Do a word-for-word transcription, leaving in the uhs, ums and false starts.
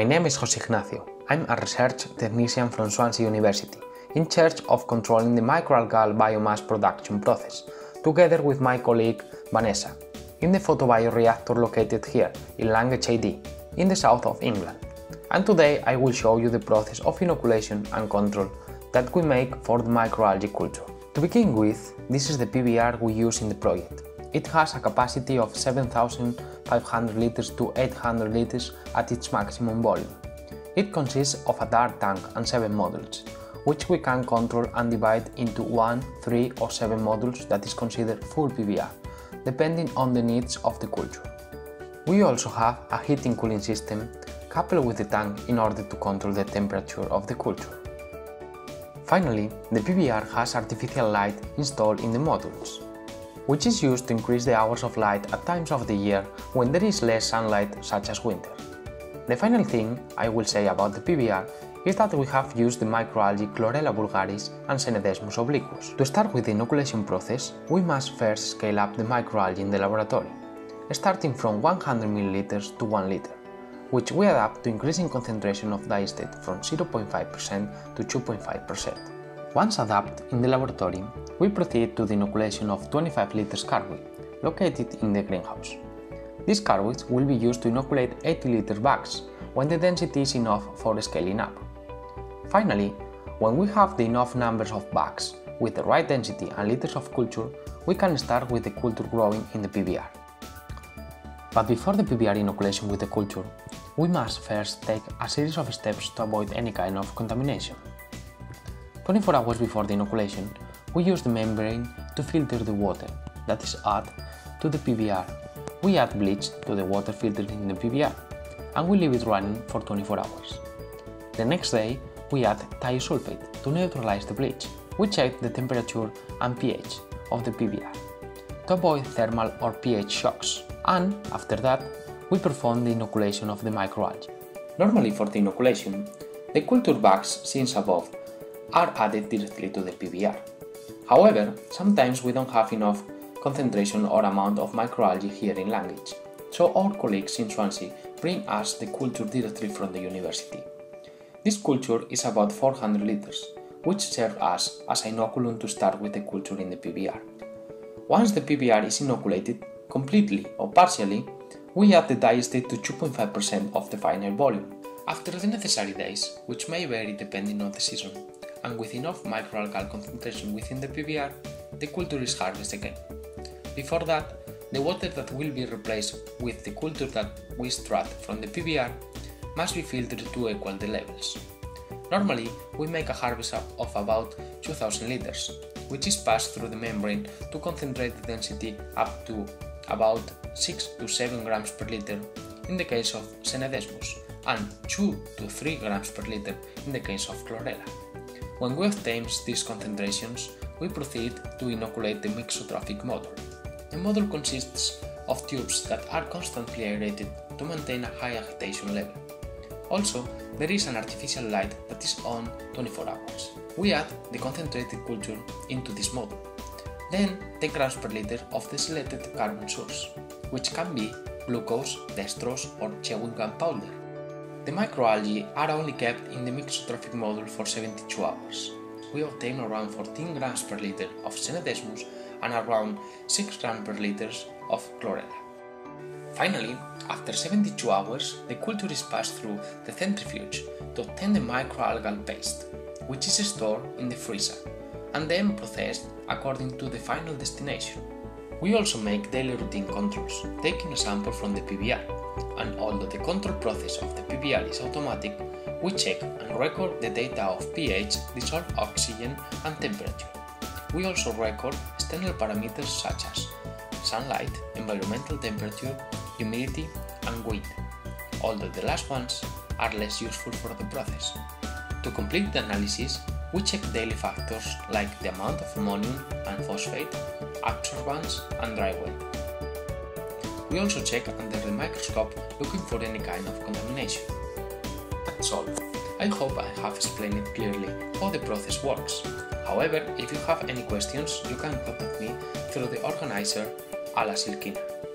My name is José Ignacio. I'm a research technician from Swansea University, in charge of controlling the microalgal biomass production process, together with my colleague Vanessa, in the photobioreactor located here in Langage A D, in the south of England. And today I will show you the process of inoculation and control that we make for the microalgae culture. To begin with, this is the P B R we use in the project. It has a capacity of seven thousand five hundred liters to eight hundred liters at its maximum volume. It consists of a dark tank and seven modules, which we can control and divide into one, three or seven modules that is considered full P B R, depending on the needs of the culture. We also have a heating cooling system coupled with the tank in order to control the temperature of the culture. Finally, the P B R has artificial light installed in the modules, which is used to increase the hours of light at times of the year when there is less sunlight, such as winter. The final thing I will say about the P B R is that we have used the microalgae Chlorella vulgaris and Senedesmus obliquus. To start with the inoculation process, we must first scale up the microalgae in the laboratory, starting from one hundred milliliters to one liter, which we adapt to increasing concentration of diastase from zero point five percent to two point five percent. Once adapted in the laboratory, we proceed to the inoculation of twenty-five liters carboy, located in the greenhouse. These carboys will be used to inoculate eighty liter bags when the density is enough for scaling up. Finally, when we have the enough numbers of bags with the right density and liters of culture, we can start with the culture growing in the P B R. But before the P B R inoculation with the culture, we must first take a series of steps to avoid any kind of contamination. twenty-four hours before the inoculation, we use the membrane to filter the water that is added to the P B R. We add bleach to the water filtered in the P B R and we leave it running for twenty-four hours. The next day, we add thiosulfate to neutralize the bleach. We check the temperature and pH of the P B R to avoid thermal or pH shocks, and after that, we perform the inoculation of the microalgae. Normally for the inoculation, the culture bags seen above are added directly to the P B R. However, sometimes we don't have enough concentration or amount of microalgae here in Langage, so our colleagues in Swansea bring us the culture directly from the university. This culture is about four hundred liters, which serve us as an inoculum to start with the culture in the P B R. Once the P B R is inoculated, completely or partially, we add the diastase to two point five percent of the final volume. After the necessary days, which may vary depending on the season, and with enough microalgal concentration within the P B R, the culture is harvested again. Before that, the water that will be replaced with the culture that we extract from the P B R must be filtered to equal the levels. Normally, we make a harvest of about two thousand liters, which is passed through the membrane to concentrate the density up to about six to seven grams per liter in the case of Senedesmus, and two to three grams per liter in the case of Chlorella. When we obtain these concentrations, we proceed to inoculate the mixotrophic module. The module consists of tubes that are constantly aerated to maintain a high agitation level. Also, there is an artificial light that is on twenty-four hours. We add the concentrated culture into this module. Then ten grams per liter of the selected carbon source, which can be glucose, dextrose or chewing gum powder. The microalgae are only kept in the mixotrophic module for seventy-two hours. We obtain around fourteen grams per liter of Senedesmus and around six grams per liter of Chlorella. Finally, after seventy-two hours, the culture is passed through the centrifuge to obtain the microalgal paste, which is stored in the freezer, and then processed according to the final destination. We also make daily routine controls, taking a sample from the P B R, and although the control process of the P B R is automatic, we check and record the data of pH, dissolved oxygen and temperature. We also record external parameters such as sunlight, environmental temperature, humidity and wind, although the last ones are less useful for the process. To complete the analysis, we check daily factors like the amount of ammonium and phosphate, absorbance and dry weight. We also check under the microscope looking for any kind of contamination. That's all. I hope I have explained it clearly how the process works. However, if you have any questions, you can contact me through the organizer Ala Silkina.